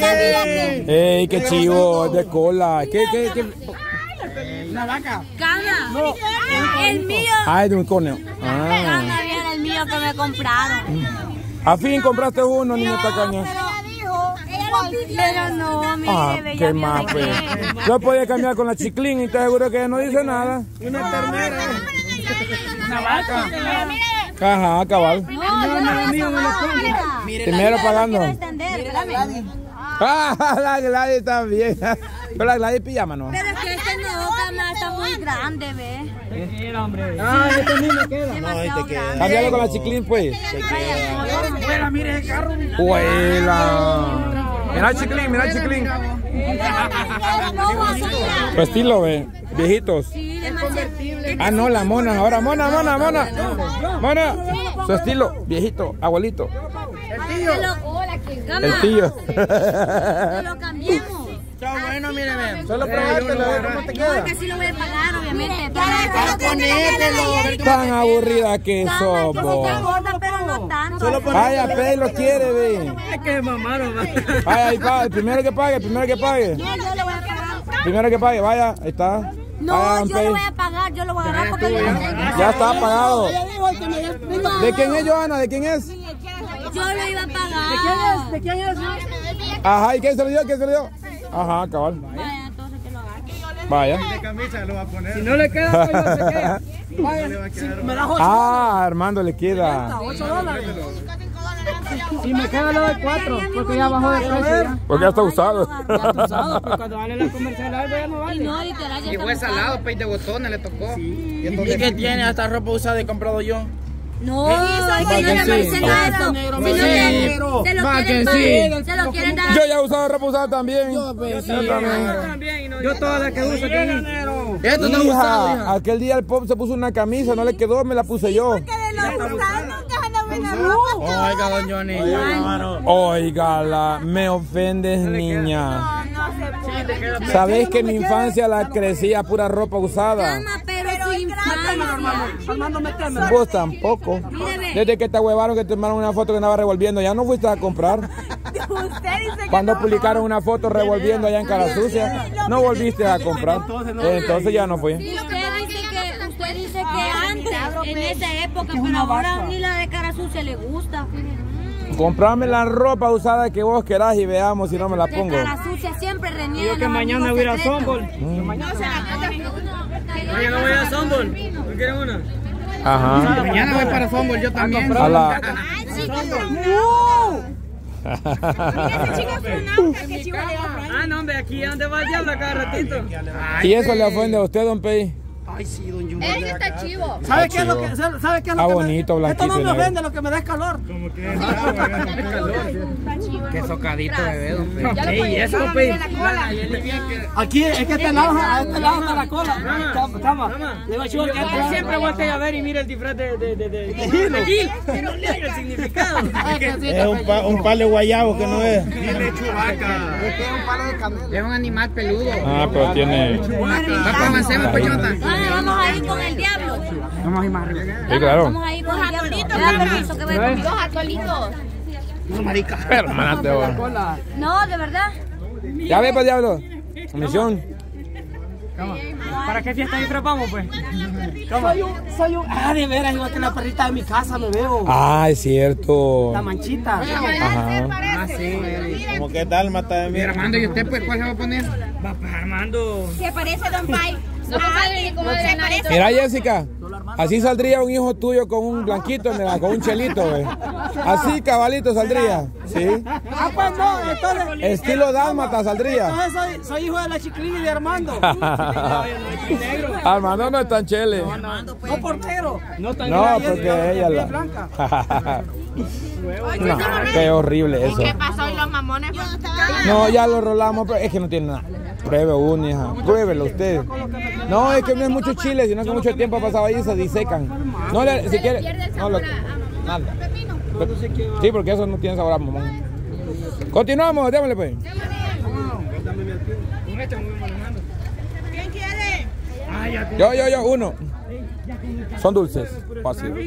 ¡Ey, qué chivo! De cola. ¿Qué? ¿Una vaca? Cana. No. El mío. Ah, es de un conejo. Cana era el mío que me compraron. ¿A fin compraste uno, niña tacaña? Pero no, mire, qué más, pues. Yo podía cambiar con la Chiclín y te aseguro que no dice nada. Una ternera. Una vaca. Ajá, cabal. Primero pagando. Ah, la Gladys también. Pero la Gladys pijama, ¿no? Pero es que este no, cama, está muy grande, ¿ves? Ah, este mismo queda. No, ahí te queda. Cámbialo con la Chiclín, pues. Fuera, mire ese carro. ¡Huela! Mira el Chiclín, mira el Chiclín. Su estilo, ve. Viejitos. Ah, no, la mona. Ahora, mona. Mona. Su estilo, viejito, abuelito. El tío. Lo cambiamos. Está bueno, mire, ven. Solo probártelo, a ver cómo te queda. No, que sí lo voy a pagar, obviamente. Tan aburrida que sos, vos. Pero no tanto. Vaya, Pei lo quiere, ve. Es que mamaron. Vaya, ahí paga. Primero que pague. Yo lo voy a pagar. Primero que pague, vaya, ahí está. No, yo lo voy a pagar, yo lo voy a agarrar porque yo lo tengo. Ya está pagado. ¿De quién es, Johanna? ¿De quién es? Yo lo iba a pagar. ¿De quién es? Ajá, ¿y quién se lo dio? ¿Quién se lo dio? Ajá, cabal. Vaya, entonces que lo agarre. Vaya. Si no le queda, pues no se queda. Vaya, si me das 8 Ah, Armando le queda. $8. Si me queda lo de 4, porque ya bajó de precio ya. Porque ya está usado. Ya está usado, pues cuando vale la comercial algo ya no vale. No, literal, ya Y fue salado, pey de botones le tocó. ¿Y qué tiene? Hasta ropa usada he comprado yo. no, es que no le dicen a eso. Si se lo quieren dar. Yo ya he usado ropa usada también. Yo también. Yo toda la que uso tengo. Esto está usado, Hija, hija. aquel día el Pop se puso una camisa, no le quedó, me la puse yo. Oiga, don Johnny. Óigala, me ofendes, niña. Sabes que en mi infancia la crecía pura ropa usada. Pero su infancia. Armando, méteme. Vos tampoco. Desde que te huevaron que te tomaron una foto que andaba revolviendo, ya no fuiste a comprar. Cuando publicaron una foto revolviendo allá en Cara Sucia, no volviste a comprar. Entonces ya no fui. Usted dice que antes, en esa época, pero ahora ni la de Cara Sucia le gusta. Comprame la ropa usada que vos querás y veamos si no me la De pongo. Cara Sucia siempre reniega. Yo que mañana voy a ir a Sombol. Mañana voy a Sombol. ¿No quieren una? Ajá. Mañana voy para Sombol, yo también. A la... Ah, no, hombre, aquí donde va el diablo cada ratito. ¿Y eso le ofende a usted, don Pei? Ay, sí, don Junior. Ese está chivo. ¿Sabe qué es lo que sabe qué es lo Ah, que bonito, blanquito. Esto no me negro. ofende, lo que me da es calor. ¿Cómo que? Qué socadito, bebé, don Pei. Ey, eso, Pei. Aquí es que a este lado está la cola. Cama. Le va a decir que siempre voltea a ver y mira el disfraz de Gil. Que no le haya el significado. Es un palo de guayabo que no es. Es un animal peludo. Ah, pero tiene... Avancemos, Peyota. Vamos a ir con el diablo. Vamos a ir más arriba. Sí, claro. Vamos a ir con el diablo. Me da permiso que voy con dos atolitos. Hermana, No, de verdad. ya ve, pues, diablo. Misión. ¿Para qué fiesta disfrazamos, pues? Soy un... Ah, de veras, igual que la perrita de mi casa me veo. Ah, es cierto. La manchita. Ajá. Ah, sí. Como que tal, mata de mí. Y Armando, ¿y usted, pues, cuál se va a poner? Va, pues, Armando. Se parece a Don Pai. No sale ni como se parece. Mira, Jessica, así saldría un hijo tuyo con un blanquito, mira, con un chelito, güey. Así, cabalito, saldría. ¿Sí? Ah, pues no, entonces... Estilo dálmata saldría. Entonces soy hijo de la Chiclín y de Armando. Armando no es tan chele. No por negro. No, porque ella la... blanca. No, qué horrible eso. ¿Qué pasó? ¿Y los mamones? No, ya lo rolamos, pero es que no tiene nada. Pruebe uno, hija. Pruébelo usted. No, es que no es mucho chile, sino que mucho tiempo ha pasado ahí y se disecan. No, si quiere... No, nada. Sí, porque eso no tiene sabor a mamón. Continuamos, démosle pues. ¿Quién quiere? Yo, uno. Son dulces. Fácil.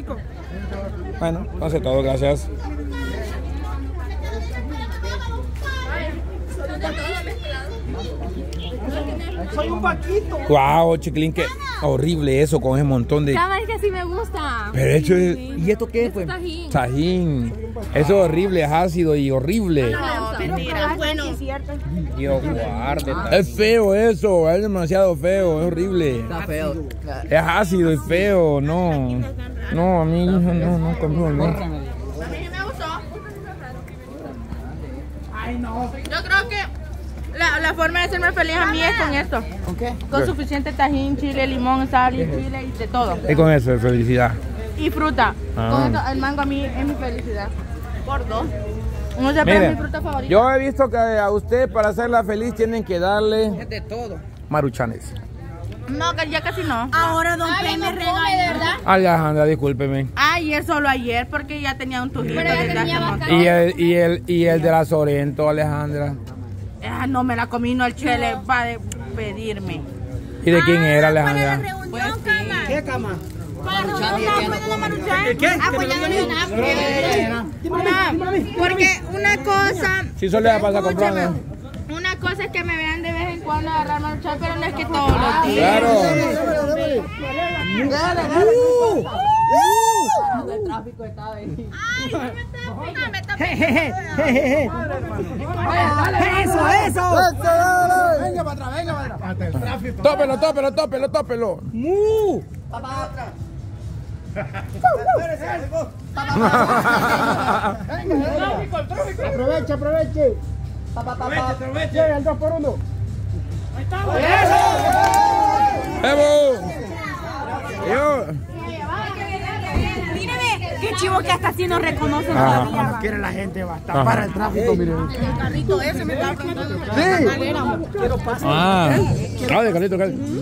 Bueno, entonces todo, gracias. Soy un vaquito. Wow, chiquilín, qué horrible eso con ese montón de... Cama, es que así me gusta. Pero hecho es... ¿Y esto qué fue? Tajín. Tajín. Eso es horrible, es ácido y horrible. No, mentira. Bueno, Dios guarde. Es feo eso, es demasiado feo, es horrible. Está feo. Es ácido y feo, no. No, a mí no, conmigo no. A mí sí me gustó. Yo creo que la forma de hacerme feliz a mí es con esto. ¿Con qué? Con suficiente tajín, chile, limón, sal y chile y de todo. Y con eso, felicidad. Y fruta. Ah. Con esto, el mango a mí es mi felicidad. Por dos. No sé, pero es Mire, mi fruta favorita. yo he visto que a usted para hacerla feliz tienen que darle Es de todo. maruchanes. No, que ya casi no. ahora Don P me regaña, de verdad. Alejandra, discúlpeme. Ayer, solo ayer, porque ya tenía un tujito Pero ya desde tenía hace bastante. montón. Y el de la Sorento, Alejandra. No me la comí, no el chele va a pedirme. ¿Y de quién era, Alejandra? Pues sí. ¿Qué cama? Para la reunión, ¿pueden amarruchar? ¿Qué? Porque una cosa... Sí, solo le pasa comprando. Una cosa es que me vean de vez en cuando agarrar maruchan, pero no es que todos los días. Claro. El tráfico está ahí. Ay, no me tapes. Eso. Venga para atrás. Tópelo. Aproveche. Aproveche. El 2 por 1. ¡Evo! Yo. Mírame, qué chivo que hasta así nos reconocen Ajá. todavía. Quiere la gente basta Ajá. para el tráfico, miren. El carrito ese me estaba preguntando. Quiero paso. Dale, Carlito.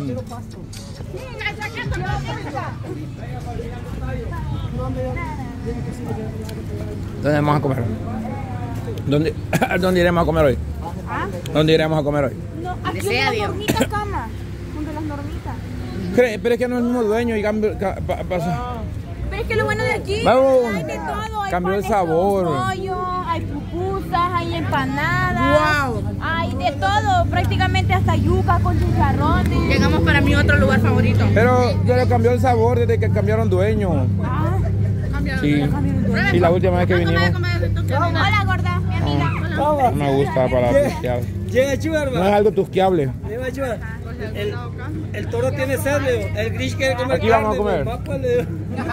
¿Dónde vamos a comer? ¿Dónde iremos a comer hoy? ¿Dónde iremos a comer hoy? No, aquí hay una normita, cama. Junto a las normitas. Pero es que no es el mismo dueño y cambio. Pero es que lo bueno de aquí Vamos. hay de todo. Hay Cambió el panes con sabor. pollo, hay pupusas, hay empanadas. Hay de todo. Prácticamente hasta yuca con chicharrones. Llegamos para mi otro lugar favorito. Pero cambió el sabor desde que cambiaron dueño. Sí. Sí, la última vez que vinimos. Hola, gorda, mi amiga. No me gusta para tusquear. Llega Chugar, No es algo tusqueable. Llega Chugar. El toro tiene sed, Leo. El Grinch quiere comer Aquí vamos a carne, comer. papá, Leo.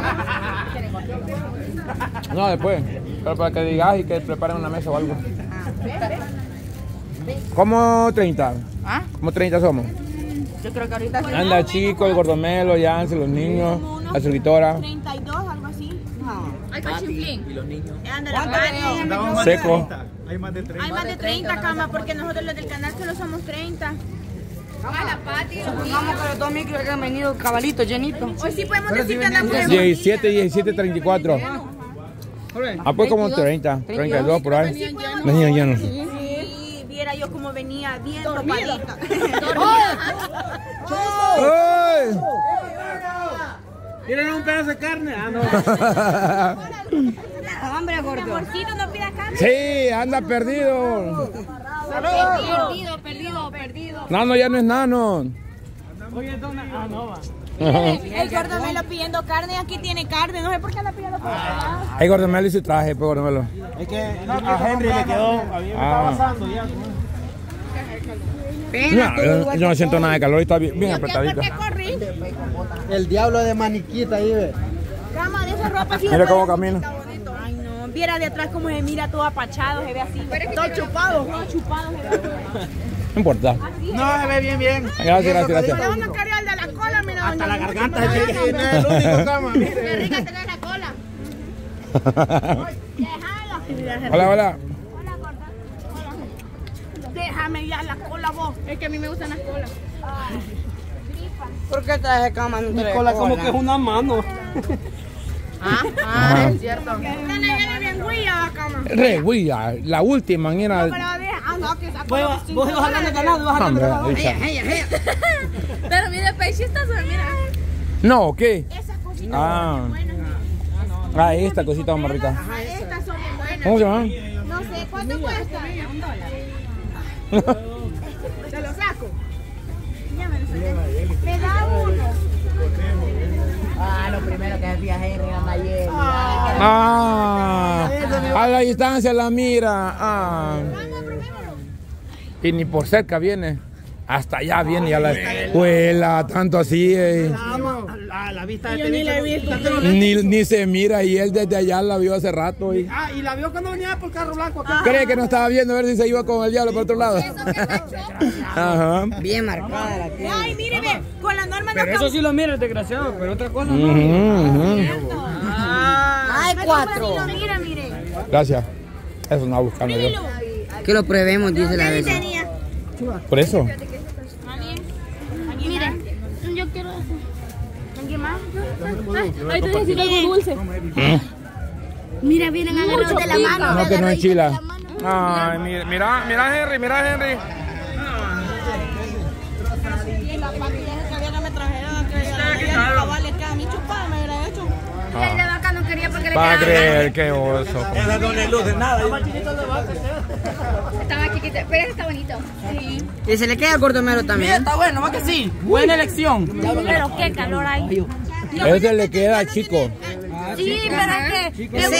No, después. Pero para que digas y que preparen una mesa o algo. ¿Cómo 30? ¿Ah? ¿Cómo 30 somos? Yo creo que ahorita sí. Anda chico, el gordomelo, Yance, los niños, la escritora. 32, algo así. Hay cachiflín. Anda la Pati. Seco. Hay más de 30, cama, porque nosotros los del canal solo somos 30. A la Pati. Supongamos que los dos micros que han venido cabalitos, llenitos. Hoy sí podemos decir que andamos de 17, 34. Ah, pues como 30, 32 por ahí. Venían llenos. Sí, viera yo como venía bien topadita. ¡Ay! ¿Quieren un pedazo de carne? Ah, no. Hombre, gordo. Amorcito, no pida carne. Sí, anda perdido. Perdido. Nano ya no es nano. Oye, ¿dónde? Ah, no va. El gordo me lo pidiendo carne, aquí tiene carne, no sé por qué anda pidiendo carne. Ay, gordomelo y su traje, pues gordomelo. Es que a Henry le quedó, a mí me está pasando ya. No, yo no siento nada de calor y está bien apretadito. ¿Por qué corrí? El diablo de maniquita ahí, ve. Cama de esa ropa así. Mira cómo camina. Ay, no. Viera de atrás cómo se mira todo apachado, se ve así. Todo chupado. Todo chupado se ve. No importa. No, se ve bien. Gracias. Le vamos a cargar de la cola, mira. Hasta la garganta. No es el único cama, Qué mire. rica tener la cola. Hola. Hola, gorda. Déjame ya la cola vos. Es que a mí me gustan las colas. ¿Por qué traje cama? Mi cola como que es una mano. Es cierto. Están allá bien guilla, cama. Reguilla, la última era. Pero deja, no, que esa Vos vas a ganar ganado, vas a ganar ganado. Pero mire, pechistas, mira. No, ¿qué? Esas cositas Ah, son buenas. esta cosita más rica. Estas son bien buenas. ¿Cómo se llama? No sé, ¿cuánto cuesta? ¿Te lo saco? Ya me lo saqué. Me da uno. Lo primero que decía Henry ayer. A la distancia la mira. Y ni por cerca viene. Hasta allá viene y a la escuela, tanto así. La vista de ni la he visto. Ni se mira y él desde allá la vio hace rato. Y la vio cuando venía por carro blanco. cree que no estaba viendo a ver si se iba con el diablo por otro lado. Ajá. Bien marcada la tienda. Ay, míreme, con la norma Pero eso sí lo mira el desgraciado, pero otra cosa no. Ay, 4. Mira, mire. Gracias. Eso no va buscando yo. Que lo probemos, dice la vez. Por eso. Mire, yo quiero eso. ¿Alguien más? Ahí te necesito algo dulce. Mira, vienen agarrados de la mano. No, que no es chila. Ay, mira Henry, Henry. El de vaca no quería porque le Va a quedaba creer que oso. Esa no le luce nada. Estaba chiquito, pero ese está bonito. Sí. Y se le queda el cortomero también. Está bueno, va que sí. Buena elección. Pero qué calor hay. Ese le queda chico. Sí, pero es que Pero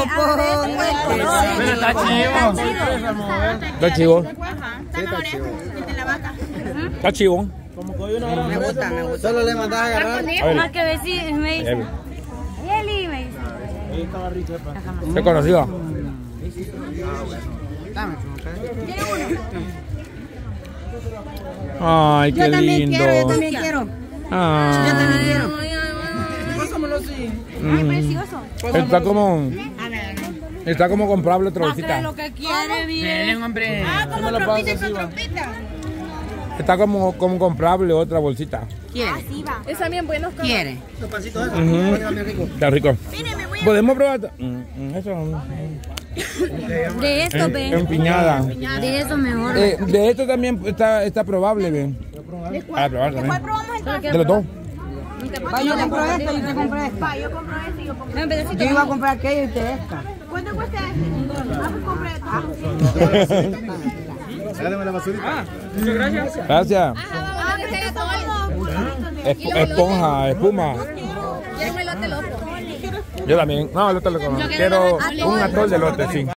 está Está chivo. chivo. Está chivo. Me gusta. Solo le mandas a agarrar. más que ver si me dice. Eli me dice. ¿Qué conocido? Ay, qué lindo. Yo también quiero. Ay. Yo también quiero. Precioso. Está como comprable otra bolsita. Lo que quiere bien. hombre. como trompita con trompita. Está como comprable otra bolsita. ¿Quiere? Así va. Están bien buenos. ¿Quiere? Está rico. ¿Podemos probar? Eso. De esto, ve. Empiñada. De eso mejor. De esto también está probable, ven. A probar también. ¿Cuál probamos entonces? De los dos. Yo compro esto y usted compra esta. Yo compro este y yo compro Yo iba a comprar aquello y usted esta. ¿Cuánto cuesta este? Pues compré Dame la basurita. Muchas gracias. Gracias. esto. Esponja, espuma. Quiero un elote loco. Yo también. No, el otro lo conozco. Quiero un atol de lote, sí.